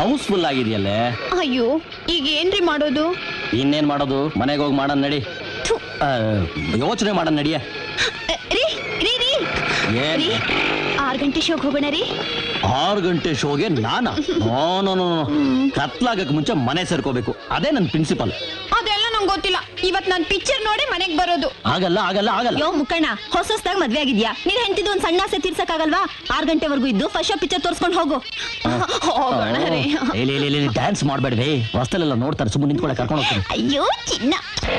House full ಆಗಿದೆಯಲ್ಲೇ. ಅಯ್ಯೋ ಈಗ ಏನ್ರಿ ಮಾಡೋದು? ಇನ್ನೇನ್ ಮಾಡೋದು, ಮನೆಗೆ ಹೋಗಿ ಮಾಡೋಣ ನಡಿ. ಯೋಚನೆ ಮಾಡೋಣ ನಡಿಯ. ರೀ ರೀ ರೀ ಏನ್ 6 ಗಂಟೆ ಶೋಗೆ ಹೋಗೋಣ ರೀ. 6 ಗಂಟೆ ಶೋಗೆ ನಾನಾ? ನೋ ಕತ್ಲಾಗಕ್ ಮುಂಚೆ ಮನೆ ಸೇರ್ಕೋಬೇಕು, ಅದೇ ನನ್ ಪ್ರಿನ್ಸಿಪಲ್. ಅದೆಲ್ಲ ನಂಗೆ ಗೊತ್ತಿಲ್ಲ. ಇವತ್ ನಾನ್ ಪಿಕ್ಚರ್ ನೋಡಿ ಮನೆಗ್ ಬರೋದು. ಆಗಲ್ಲ ಆಗಲ್ಲ ಆಗಲ್ಲ. ಯೋ ಮುಕ್ಕಣ್ಣ, ಹೊಸದಾಗಿ ಮದ್ವೆ ಆಗಿದ್ಯಾ? ನೀನ್ ಹೆಂಡತಿದ್ದು ಒಂದ್ ಸಣ್ಣ ಆಸೆ ತೀರ್ಸಕ್ಕಾಗಲ್ವಾ? 6 ಗಂಟೆವರೆಗೂ ಇದ್ದು ಫಸ್ಟ್ ಶೋ ಪಿಕ್ಚರ್ ತೋರ್ಸ್ಕೊಂಡು ಹೋಗು. ಡ್ಯಾನ್ಸ್ ಮಾಡ್ಬೇಡ್ರಿ, ರಸ್ತೆಲೆಲ್ಲ ನೋಡ್ತಾರೆ, ಸುಮ್ಮನೆ ನಿಂತ್ಕೊಳ್ಳೆ, ಕರ್ಕೊಂಡು ಹೋಗ್ತೀನಿ. ಅಯ್ಯೋ ಚಿನ್ನ.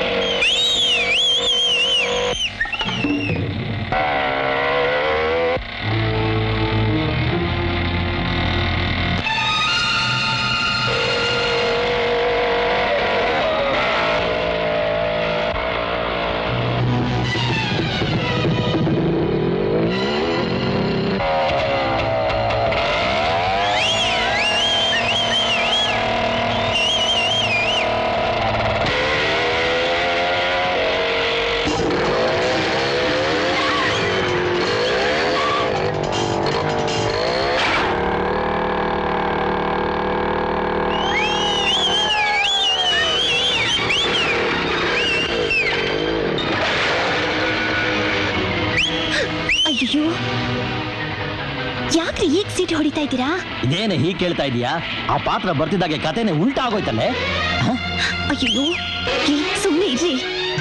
ಅಯ್ಯೋ ಯಾಕ್ರಿ ಈಗ ಸೀಟ್ ಹೊಡಿತಾ ಇದ್ದೀರಾ? ಇದೇನೆ ಹೀಗೆ ಕೇಳ್ತಾ ಇದೀಯಾ? ಆ ಪಾತ್ರ ಬರ್ತಿದ್ದಾಗೆ ಕತೆನೆ ಉಲ್ಟಾ ಆಗೋಯ್ತಲ್ಲೇ. ಅಯ್ಯೋ ಸುಮ್ಮನೆ ಇರ್ರಿ.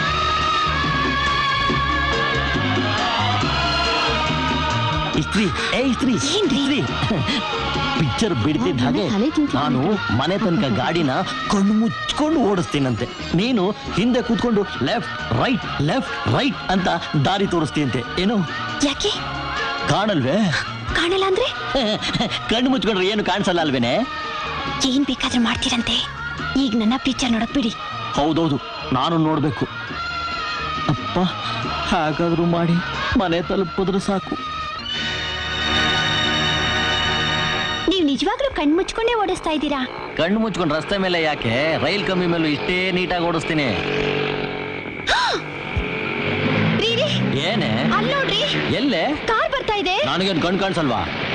ಇಸ್ತ್ರಿ ಏನ್ರಿ ಪಿಕ್ಚರ್ ಬಿಡ್ತಿದ್ದ ಹಾಗೆ ನಾನು ಮನೆ ತನಕ ಗಾಡಿನ ಕಣ್ಣು ಮುಚ್ಕೊಂಡು ಓಡಿಸ್ತೀನಂತೆ. ನೀನು ಹಿಂದೆ ಕೂತ್ಕೊಂಡು ಲೆಫ್ಟ್ ರೈಟ್ ಅಂತ ದಾರಿ ತೋರಿಸ್ತೀಯಂತೆ. ಏನು? ಯಾಕೆ ಕಾಣಲ್ವೇ? ಕಾಣಲ್ಲ ಅಂದ್ರೆ? ಕಣ್ಣು ಮುಚ್ಕೊಂಡ್ರೆ ಏನು ಕಾಣಿಸಲ್ಲ ಅಲ್ವೇನೆ? ಏನ್ ಬೇಕಾದ್ರೂ ಮಾಡ್ತೀರಂತೆ. ಈಗ ನನ್ನ ಪಿಕ್ಚರ್ ನೋಡಕ್ ಬಿಡಿ. ಹೌದೌದು, ನಾನು ನೋಡ್ಬೇಕು. ಅಪ್ಪ, ಹಾಗಾದ್ರೂ ಮಾಡಿ ಮನೆ ತಲುಪಿದ್ರೆ ಸಾಕು. ನೀವ್ ನಿಜವಾಗ್ಲೂ ಕಣ್ ಮುಚ್ಕೊಂಡೇ ಓಡಿಸ್ತಾ ಇದ್ದೀರಾ? ಕಣ್ಣು ಮುಚ್ಕೊಂಡು ರಸ್ತೆ ಮೇಲೆ ಯಾಕೆ, ರೈಲ್ ಕಮ್ಮಿ ಮೇಲೂ ಇಷ್ಟೇ ನೀಟಾಗಿ ಓಡಿಸ್ತೀನಿ. ಏನೇ ಅಲ್ಲಿ ನೋಡ್ರಿ, ಎಲ್ಲೇ ಕಾರ್ ಬರ್ತಾ ಇದೆ. ನನಗೇನು ಕಣ್ ಕಾಣಿಸಲ್ವಾ?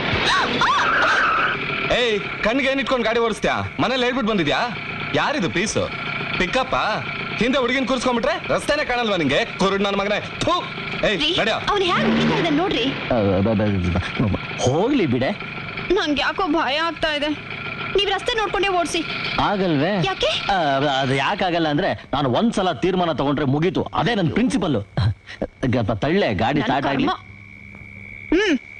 ಏಯ್, ಕಣ್ಣಿಗೆ ಏನ್ ಇಟ್ಕೊಂಡು ಗಾಡಿ ಓಡಿಸ್ತ್ಯಾ? ಮನೇಲಿ ಹೇಳ್ಬಿಟ್ಟು ಬಂದಿದ್ಯಾ? ಯಾರಿದು ಪೀಸು? ಪಿಕಪ್ಪ? ಹಿಂದೆ ಹುಡುಗಿನ ಕೂರ್ಸ್ಕೊಂಡ್ಬಿಟ್ರೆ ರಸ್ತೆನೆ ಕಾಣಲ್ವಾ ನಿಂಗೆ? ಕುರುಡ್ ನನ್ನ ಮಗನೇ. ಅವ್ನು ಹ್ಯಾಂಗ್ ಹೊಡಿತಾ ಇದ್ದಾನೆ ನೋಡ್ರಿ. ಹೋಗ್ಲಿ ಬಿಡೆ, ನಂಗೆ ಯಾಕೋ ಭಯ ಆಗ್ತಾ ಇದೆ. ನೀವ್ ರಸ್ತೆ ನೋಡ್ಕೊಂಡೇ ಓಡಿಸಿ. ಆಗಲ್ವೇ? ಯಾಕೆ? ಅದು ಯಾಕಾಗಲ್ಲ ಅಂದ್ರೆ, ನಾನು ಒಂದ್ಸಲ ತೀರ್ಮಾನ ತಗೊಂಡ್ರೆ ಮುಗೀತು, ಅದೇ ನನ್ನ ಪ್ರಿನ್ಸಿಪಲ್. ತಳ್ಳೆ ಗಾಡಿ ಸ್ಟಾರ್ಟ್ ಆಗ್ಲಿ.